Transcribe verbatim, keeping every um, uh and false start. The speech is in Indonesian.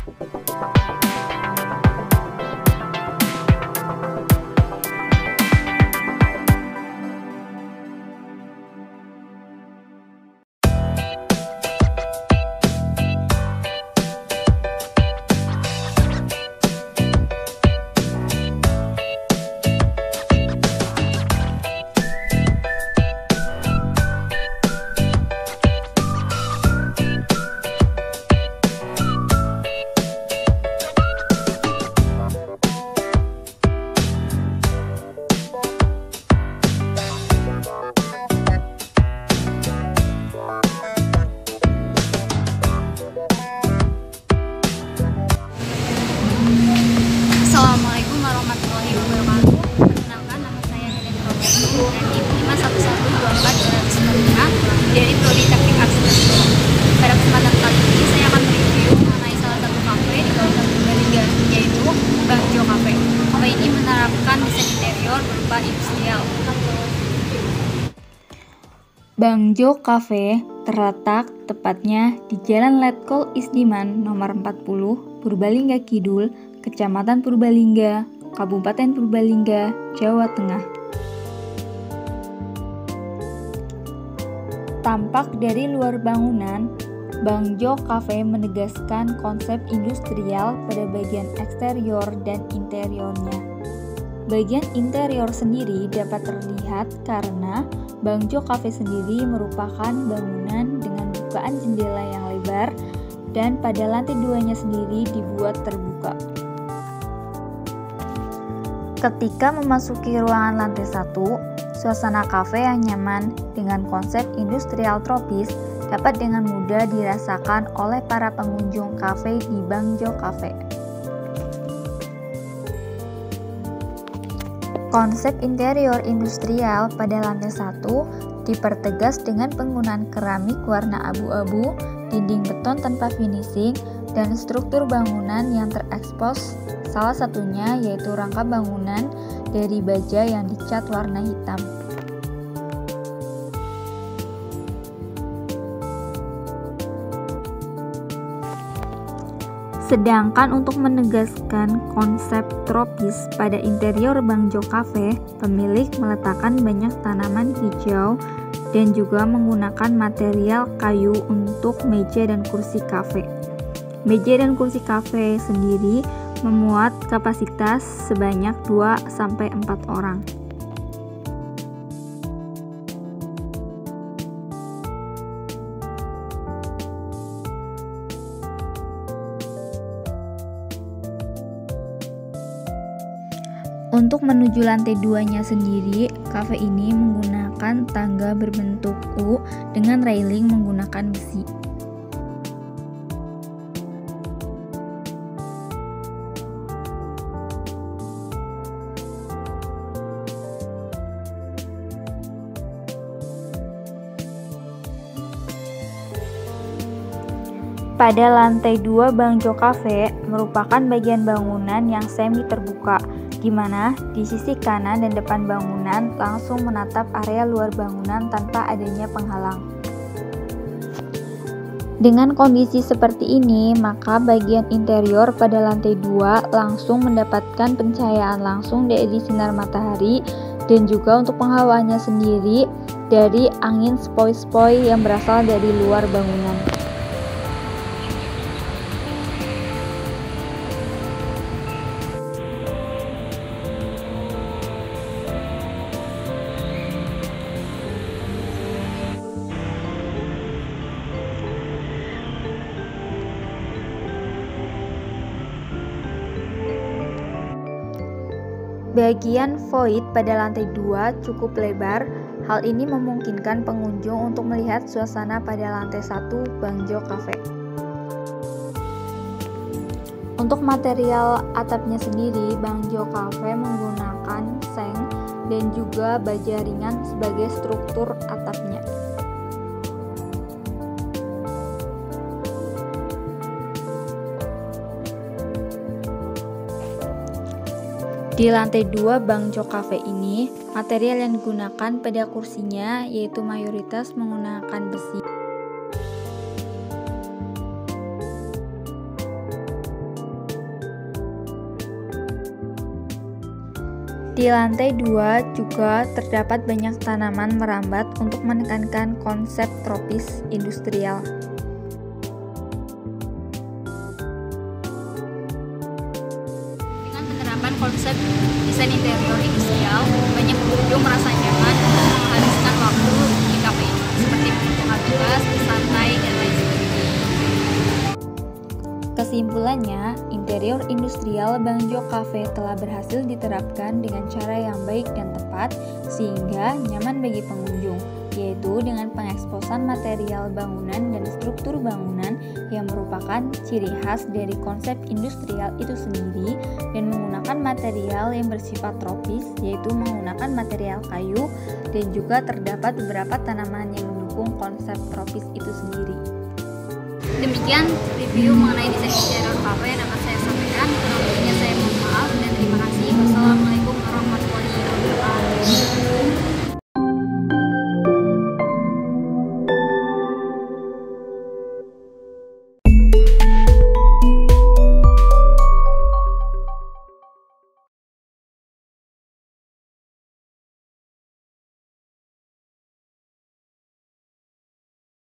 Assalamualaikum warahmatullahi wabarakatuh. Perkenalkan, nama saya Helen Roberti dan I P lima satu satu dua empat dua nol lima dari Prodi Teknik Arsitektur. Pada kesempatan kali ini saya akan mereview mengenai salah satu kafe di kawasan Purbalingga, yaitu Bang Jo Cafe. Kafe ini menerapkan desain interior berupa industrial. Bang Jo Cafe terletak tepatnya di Jalan Letkol Isdiman nomor empat puluh, Purbalingga Kidul, Kecamatan Purbalingga, Kabupaten Purbalingga, Jawa Tengah. Tampak dari luar bangunan, Bang Jo Cafe menegaskan konsep industrial pada bagian eksterior dan interiornya. Bagian interior sendiri dapat terlihat karena Bang Jo Cafe sendiri merupakan bangunan dengan bukaan jendela yang lebar dan pada lantai duanya sendiri dibuat terbuka. Ketika memasuki ruangan lantai satu, suasana kafe yang nyaman dengan konsep industrial tropis dapat dengan mudah dirasakan oleh para pengunjung kafe di Bang Jo Cafe. Konsep interior industrial pada lantai satu dipertegas dengan penggunaan keramik warna abu-abu, dinding beton tanpa finishing, dan struktur bangunan yang terekspos. Salah satunya yaitu rangka bangunan dari baja yang dicat warna hitam. Sedangkan untuk menegaskan konsep tropis pada interior Bang Jo Cafe, pemilik meletakkan banyak tanaman hijau dan juga menggunakan material kayu untuk meja dan kursi kafe. Meja dan kursi kafe sendiri memuat kapasitas sebanyak dua sampai empat orang. Untuk menuju lantai duanya sendiri, kafe ini menggunakan tangga berbentuk U dengan railing menggunakan besi. Pada lantai dua Bang Jo Cafe merupakan bagian bangunan yang semi terbuka, di mana di sisi kanan dan depan bangunan langsung menatap area luar bangunan tanpa adanya penghalang. Dengan kondisi seperti ini, maka bagian interior pada lantai dua langsung mendapatkan pencahayaan langsung dari sinar matahari dan juga untuk penghawaannya sendiri dari angin sepoi-sepoi yang berasal dari luar bangunan. Bagian void pada lantai dua cukup lebar. Hal ini memungkinkan pengunjung untuk melihat suasana pada lantai satu Bang Jo Cafe. Untuk material atapnya sendiri, Bang Jo Cafe menggunakan seng dan juga baja ringan sebagai struktur atapnya. Di lantai dua Bang Jo Cafe ini, material yang digunakan pada kursinya yaitu mayoritas menggunakan besi. Di lantai dua juga terdapat banyak tanaman merambat untuk menekankan konsep tropis industrial. Dengan penerapan konsep desain interior industrial, banyak pengunjung merasa nyaman untuk menghabiskan waktu di kafe ini, seperti mengerjakan tugas, bersantai, dan lain sebagainya. Kesimpulannya, interior industrial Bang Jo Cafe telah berhasil diterapkan dengan cara yang baik dan tepat sehingga nyaman bagi pengunjung, yaitu dengan pengeksposan material bangunan dan struktur bangunan yang merupakan ciri khas dari konsep industrial itu sendiri dan menggunakan material yang bersifat tropis, yaitu menggunakan material kayu dan juga terdapat beberapa tanaman yang mendukung konsep tropis itu sendiri. Demikian review mengenai desain interior kafe